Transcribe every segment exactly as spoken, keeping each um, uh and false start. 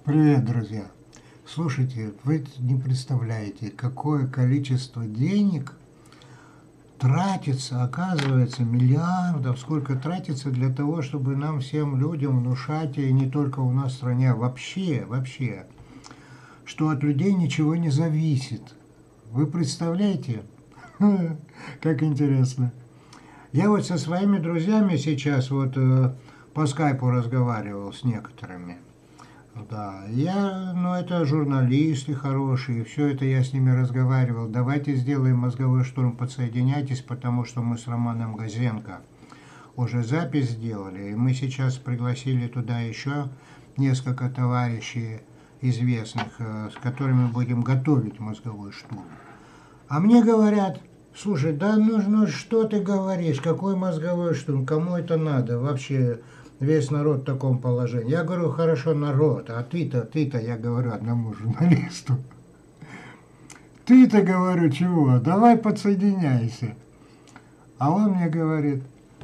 Привет, друзья! Слушайте, вы не представляете, какое количество денег тратится, оказывается, миллиардов, сколько тратится для того, чтобы нам всем людям внушать, и не только у нас в стране, а вообще, вообще, что от людей ничего не зависит. Вы представляете? Как интересно. Я вот со своими друзьями сейчас вот э, по скайпу разговаривал с некоторыми. Да, я, ну это журналисты хорошие, все это я с ними разговаривал. Давайте сделаем мозговой штурм, подсоединяйтесь, потому что мы с Романом Газенко уже запись сделали, и мы сейчас пригласили туда еще несколько товарищей известных, э, с которыми будем готовить мозговой штурм. А мне говорят: слушай, да ну, ну что ты говоришь, какой мозговой штурм, кому это надо вообще? Весь народ в таком положении. Я говорю: хорошо, народ, а ты-то, ты-то, я говорю одному журналисту, ты-то, говорю, чего, давай подсоединяйся. А он мне говорит: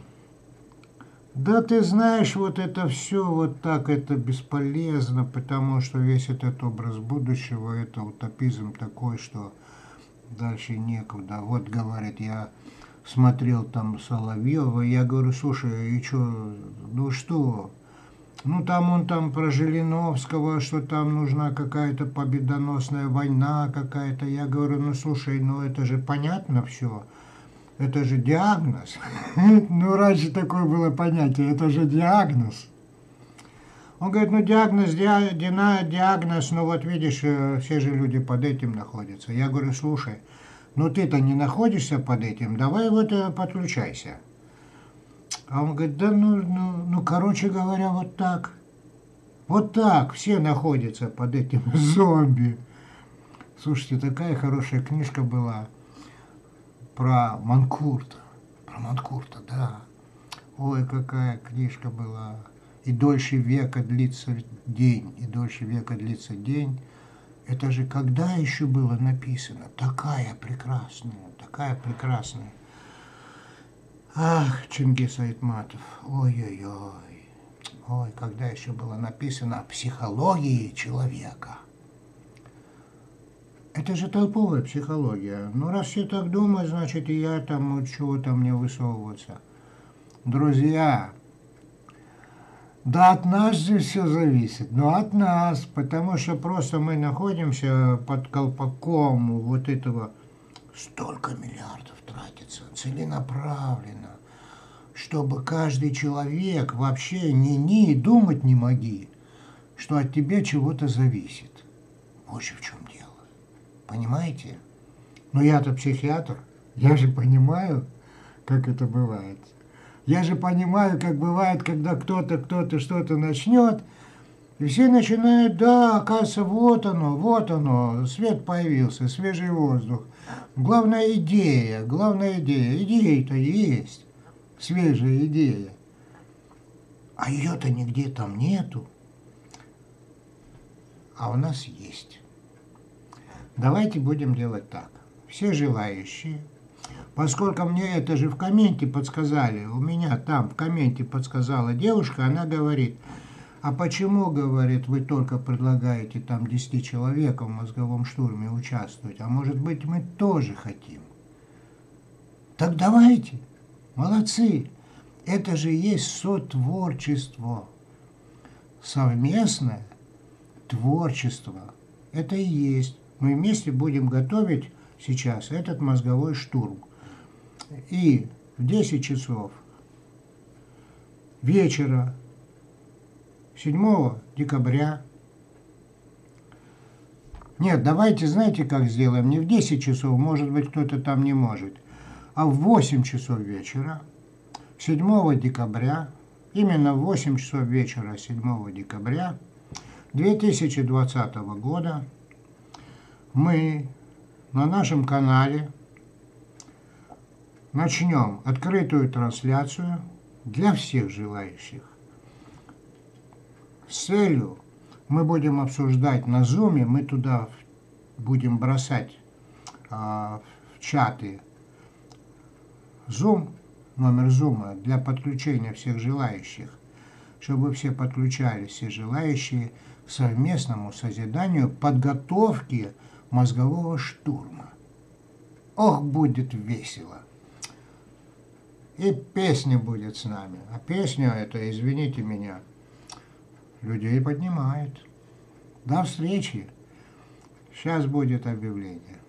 да ты знаешь, вот это все вот так, это бесполезно, потому что весь этот образ будущего, это утопизм такой, что дальше некуда. Вот, говорит, я смотрел там Соловьева, я говорю: слушай, и что, ну что, ну там он там про Жириновского, что там нужна какая-то победоносная война какая-то. Я говорю: ну слушай, ну это же понятно все, это же диагноз. Ну раньше такое было понятие, это же диагноз. Он говорит: ну диагноз, диагноз, ну вот видишь, все же люди под этим находятся. Я говорю: слушай, ну ты-то не находишься под этим, давай вот подключайся. А он говорит: да ну, ну, ну, короче говоря, вот так. Вот так все находятся под этим зомби. Слушайте, такая хорошая книжка была про Манкурта. Про Манкурта, да. Ой, какая книжка была. И дольше века длится день, и дольше века длится день. Это же когда еще было написано? Такая прекрасная, такая прекрасная. Ах, Чингис Айтматов, ой-ой-ой. Ой, когда еще было написано о психологии человека. Это же толповая психология. Ну, раз все так думают, значит, и я там, вот чего-то мне высовываться. Друзья, да от нас же все зависит, но от нас, потому что просто мы находимся под колпаком вот этого, столько миллиардов тратится целенаправленно, чтобы каждый человек вообще ни-ни думать не моги, что от тебя чего-то зависит. Вот же в чем дело. Понимаете? Но я-то психиатр, я же понимаю, как это бывает. Я же понимаю, как бывает, когда кто-то, кто-то что-то начнет, и все начинают: да, оказывается, вот оно, вот оно, свет появился, свежий воздух. Главная идея, главная идея, идея-то есть, свежая идея. А ее-то нигде там нету, а у нас есть. Давайте будем делать так. Все желающие, поскольку мне это же в комменте подсказали, у меня там в комменте подсказала девушка, она говорит: а почему, говорит, вы только предлагаете там десяти человекам в мозговом штурме участвовать, а может быть мы тоже хотим? Так давайте, молодцы, это же есть сотворчество, совместное творчество, это и есть. Мы вместе будем готовить сейчас этот мозговой штурм. И в десять часов вечера седьмого декабря, нет, давайте, знаете, как сделаем, не в десять часов, может быть, кто-то там не может, а в восемь часов вечера, седьмого декабря, именно в восемь часов вечера седьмого декабря две тысячи двадцатого года мы на нашем канале начнем открытую трансляцию для всех желающих. С целью мы будем обсуждать на Zoom, мы туда будем бросать а, в чаты Zoom, номер Zoom для подключения всех желающих, чтобы все подключались, все желающие к совместному созиданию подготовки мозгового штурма. Ох, будет весело! И песня будет с нами. А песня это, извините меня, людей поднимает. До встречи. Сейчас будет объявление.